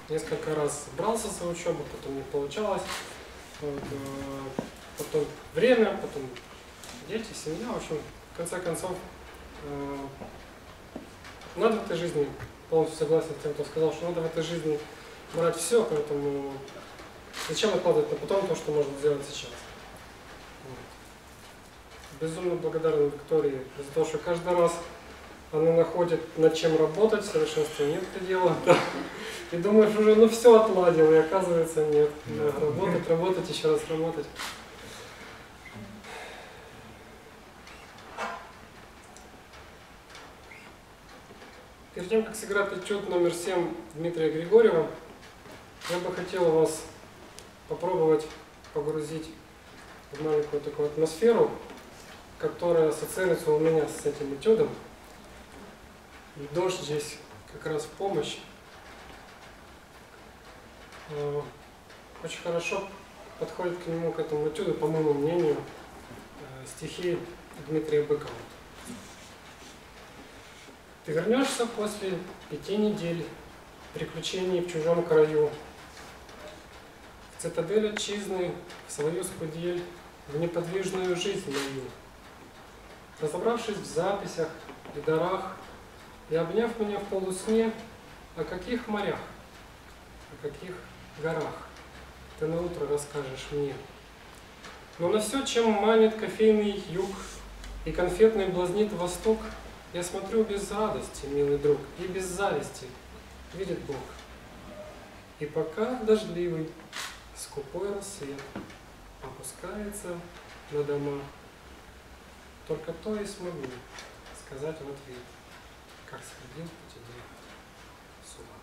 несколько раз брался за учебу, потом не получалось. Вот, потом время, потом дети, семья. В общем, в конце концов, надо в этой жизни, полностью согласен с тем, кто сказал, что надо в этой жизни брать все, поэтому зачем откладывать на потом то, что можно сделать сейчас. Вот. Безумно благодарен Виктории за то, что каждый раз она находит над чем работать, совершенства нет предела. И думаешь уже, ну все отладил, и оказывается нет. Работать, работать, еще раз работать. Перед тем, как сыграть этюд номер 7 Дмитрия Григорьева, я бы хотел вас попробовать погрузить в маленькую такую атмосферу, которая ассоциируется у меня с этим этюдом. И дождь здесь как раз в помощь. Очень хорошо подходит к нему, к этому этюду, по моему мнению, стихи Дмитрия Быкова. Ты вернешься после 5 недель приключений в чужом краю, в цитадель отчизны, в свою скудель, в неподвижную жизнь мою. Разобравшись в записях и дарах, и обняв меня в полусне, о каких морях, о каких горах ты наутро расскажешь мне. Но на все, чем манит кофейный юг и конфетный блазнит восток, я смотрю без радости, милый друг, и без зависти, видит Бог. И пока дождливый, скупой рассвет опускается на дома, только то и смогу сказать в ответ, как сходил по тебе с ума.